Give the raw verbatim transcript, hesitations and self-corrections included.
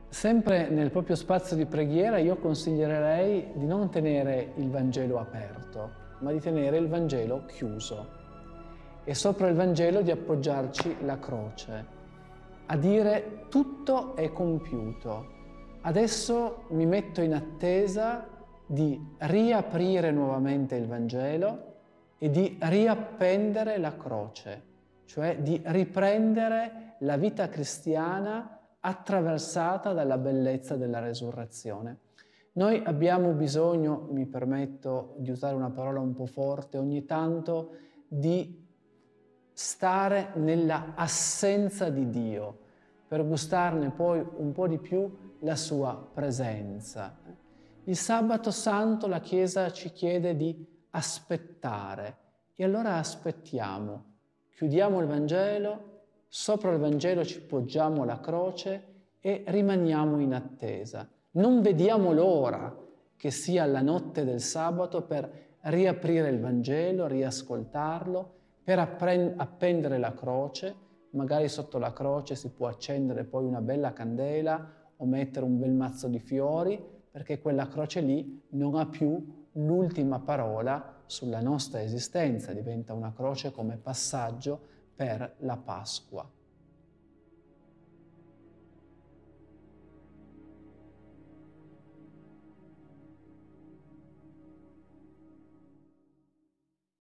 Sempre nel proprio spazio di preghiera io consiglierei di non tenere il Vangelo aperto, ma di tenere il Vangelo chiuso e sopra il Vangelo di appoggiarci la croce, a dire tutto è compiuto. Adesso mi metto in attesa di riaprire nuovamente il Vangelo e di riappendere la croce, cioè di riprendere la vita cristiana attraversata dalla bellezza della resurrezione. Noi abbiamo bisogno, mi permetto di usare una parola un po' forte, ogni tanto di stare nella assenza di Dio, per gustarne poi un po' di più la sua presenza. Il sabato santo la Chiesa ci chiede di aspettare e allora aspettiamo, chiudiamo il Vangelo, sopra il Vangelo ci poggiamo la croce e rimaniamo in attesa. Non vediamo l'ora che sia la notte del sabato per riaprire il Vangelo, riascoltarlo, per appendere la croce. Magari sotto la croce si può accendere poi una bella candela o mettere un bel mazzo di fiori, perché quella croce lì non ha più l'ultima parola sulla nostra esistenza, diventa una croce come passaggio per la Pasqua.